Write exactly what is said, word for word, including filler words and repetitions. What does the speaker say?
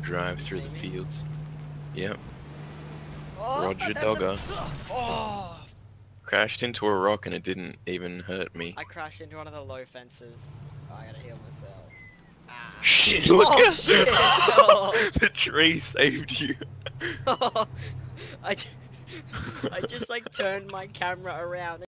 drive You through see the me? fields. Yep. Oh, Roger that's a- Dogger. Oh! Crashed into a rock and it didn't even hurt me. I crashed into one of the low fences. Oh, I gotta heal myself. Ah. Shit, look Oh, at shit! Oh. the tree saved you. I, ju- I just like turned my camera around